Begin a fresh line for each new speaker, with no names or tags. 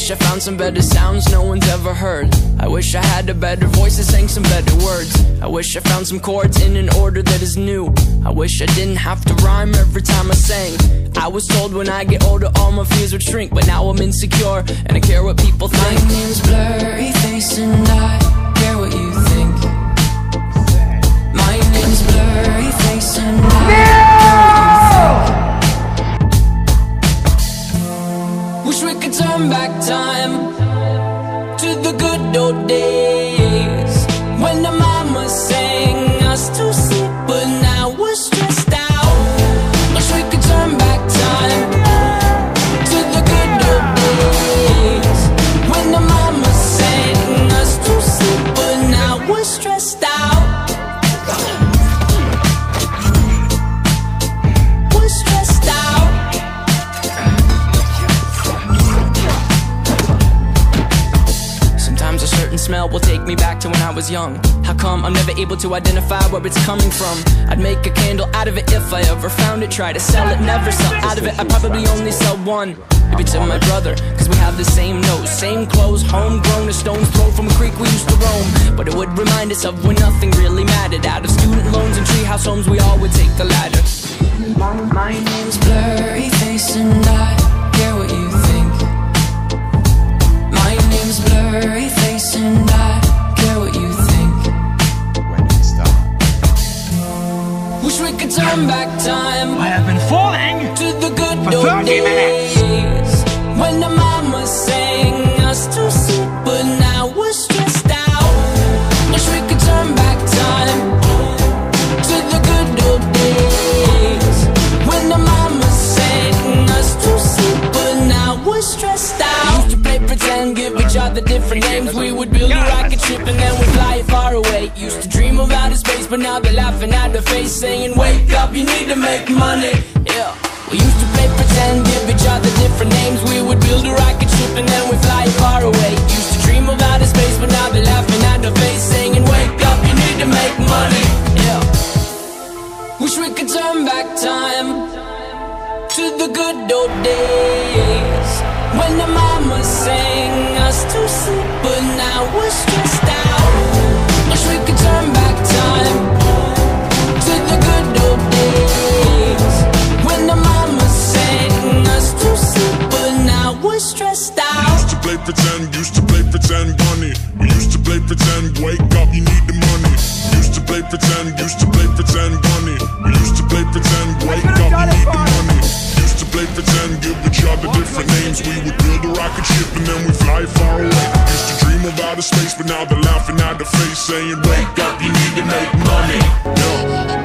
wish I found some better sounds no one's ever heard. I wish I had a better voice that sang some better words. I wish I found some chords in an order that is new. I wish I didn't have to rhyme every time I sang. I was told when I get older all my fears would shrink, but now I'm insecure and I care what people think.
My name's Blurryface and I care what you think. My name's Blurryface and I care what you think. Wish we could turn back time to the good old days when the mama sang us to sleep, but now we're stressed out. Wish we could turn back time to the good old days when the mama sang us to sleep, but now we're stressed out. We're stressed out. Sometimes a certain smell will take me back to when I was young. How come I'm never able to identify where it's coming from? I'd make a candle out of it if I ever found it. Try to sell it, never sell out of it. I'd probably only sell one, maybe to my brother, cause we have the same nose, same clothes, homegrown, a stone's throw from a creek we used to roam. But it would remind us of when nothing really mattered. Out of student loans and treehouse homes, we all would take the ladder. My name's Blurryface and I care what you think. My name's Blurryface and I care what you think. Wish we could turn back time.
I have been falling
to the good
for 30 minutes.
When the mama sang us to sleep, but now we're stressed out. Wish we could turn back time to the good old days when the mama sang us to sleep, but now we're stressed out. Used to play pretend, give each other different names. We would build a rocket ship and then we'd fly it far away. Used to dream of outer space, but now they're laughing at the face, saying wake up, you need to make money. Yeah. We used to play pretend, give each other different names. We would build a rocket ship and then we'd fly far away. Used to dream of outer space, but now they're laughing at the face, saying wake up, you need to make money. Yeah. Wish we could turn back time to the good old days when the mama sang us to sleep, but now we're stressed out. Wish we could turn back time to the good old days when the mama sang us to sleep, but now we're stressed out.
Used to play pretend, bunny. We used to play pretend, wake up, you need the money. Used to play pretend, bunny. We used to play pretend, wake up, you need the money. Used to play pretend, give each other different names. We would build a rocket ship and then we fly far away. Used to dream of outer space, but now they're laughing at the face, saying wake up, you need to make money. Yeah.